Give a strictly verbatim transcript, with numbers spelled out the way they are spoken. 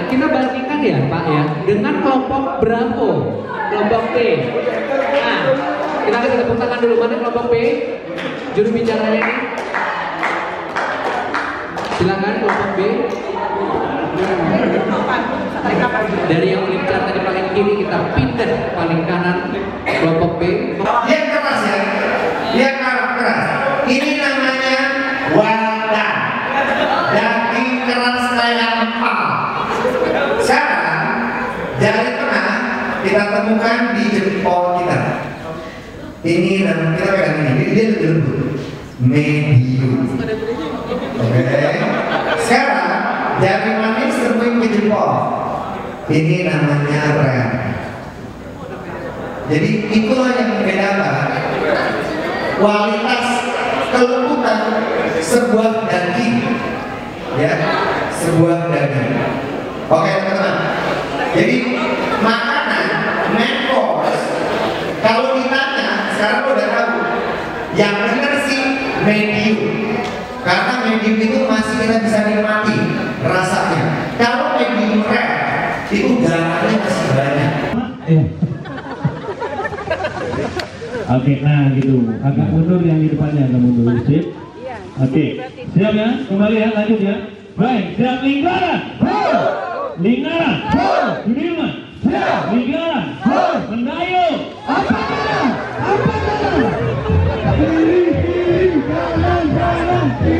kita bandingkan ya Pak ya dengan kelompok Bravo, kelompok B. Nah, kita kasih tepuk tangan dulu, mana kelompok B? Juru bicaranya ini. Silakan kelompok B. Dari yang lincah tadi paling kiri kita pindah paling kanan kelompok B. Dia keras ya, dia keras. Ini namanya wadah, daging keras kayak empal. Sekarang jari tengah kita temukan di jempol kita. Ini dan kita pegang ini, dia lebih lembut, medium. Oke. Sekarang jari manis temuin di jempol. Ini namanya rare. Jadi itulah yang membedakan kualitas kelembutan sebuah daging, ya, sebuah daging. Oke teman-teman. Jadi makanan main course kalau ditanya sekarang lo udah tahu yang benar sih medium, karena medium itu masih kita bisa nikmati rasanya. Kalau medium rare itu darahnya masih banyak. Oke, nah gitu. Agak mundur yang di depannya, agak mundur sip. Oke, siap ya? Kembali ya, lanjut ya. Baik, siap lingkaran. Lingkaran. Sudirman. Lingkaran. Mendayung. Apa kanan? Apa kanan? Kiri, kiri, kanan, kanan.